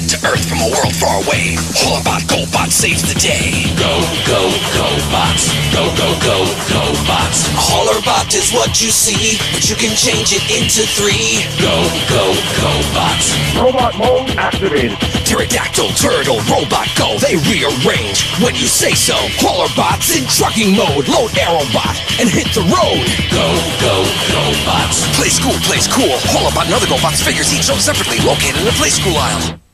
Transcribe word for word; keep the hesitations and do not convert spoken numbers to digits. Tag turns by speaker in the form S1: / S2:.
S1: to Earth from a world far away. Hollabot GoBot saves the day.
S2: Go, go, GoBots. Go, go, go, GoBots.
S1: A Hollarbot is what you see, but you can change it into three.
S2: Go, go, GoBots.
S3: Robot mode activated.
S1: Pterodactyl, turtle, robot, go. They rearrange when you say so. Hollarbot's in trucking mode. Load Aerobot and hit the road.
S2: Go, go, GoBots.
S1: Play school plays cool. Hollabot and other GoBots figures each sold separately, located in the Play School aisle.